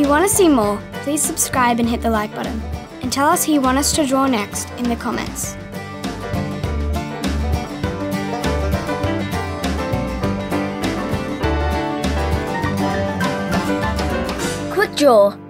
you want to see more, please subscribe and hit the like button. And tell us who you want us to draw next in the comments. Quick draw.